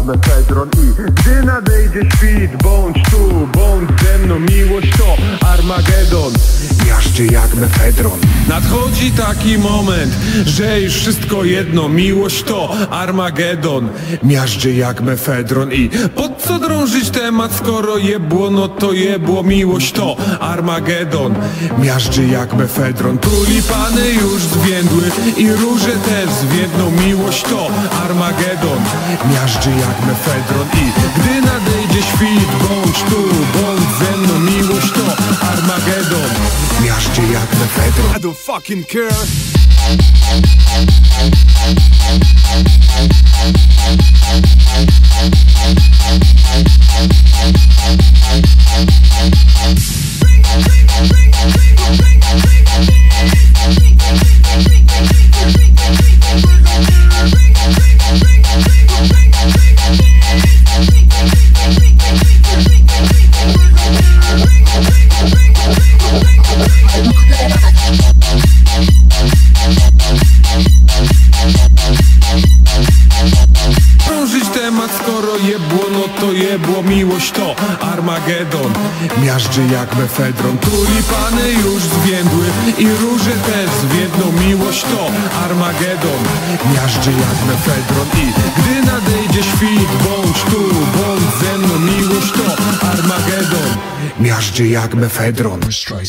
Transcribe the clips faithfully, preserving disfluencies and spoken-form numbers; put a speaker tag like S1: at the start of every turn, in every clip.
S1: mefedron. I gdy nadejdzie świt, bądź tu, bądź ze mną. Miłość to Armagedon, miażdży jak mefedron. Nadchodzi taki moment, że już wszystko jedno. Miłość to Armagedon, miażdży jak mefedron. I po co drążyć temat, skoro jebło, no to jebło. Miłość to Armagedon, miażdży jak mefedron. Tulipany już zwiędły i róże też zwiedną. Miłość to Armagedon, miażdży jak mefedron. I gdy nadejdzie świt, bądź tu, bądź ze mną. Miłość to Armagedon, miażdży jak mefedron.
S2: I don't fucking care.
S1: Skoro jebło, no to jebło. Miłość to Armagedon, miażdży jak mefedron. Tulipany już zwiędły i róże też zwiedną. Miłość to Armagedon, miażdży jak mefedron. I gdy nadejdzie świt, bądź tu, bądź ze mną. Miłość to Armagedon, miażdży jak mefedron.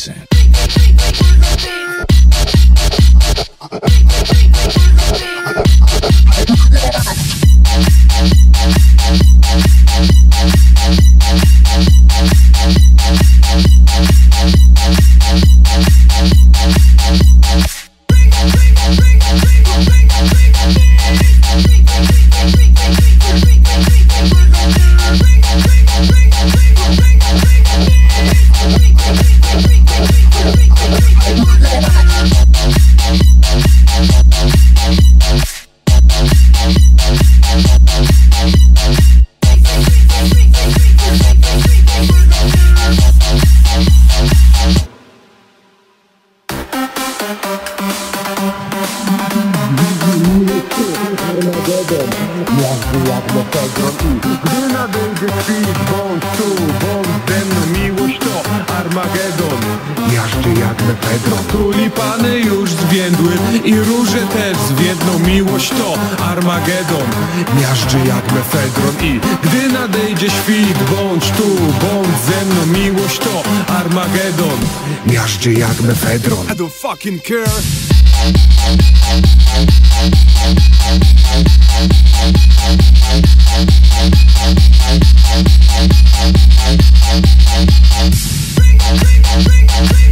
S1: Miażdży jak mefedron. I gdy nadejdzie świt, bądź tu, bądź ze mną. Miłość to Armagedon, miażdży jak mefedron. Tulipany już zwiędły i róże też zwiedną. Miłość to Armagedon, miażdży jak mefedron. I gdy nadejdzie świt, bądź tu, bądź ze mną. Miłość to Armagedon, miażdży jak mefedron.
S2: I don't fucking care. Bring, bring, bring, bring.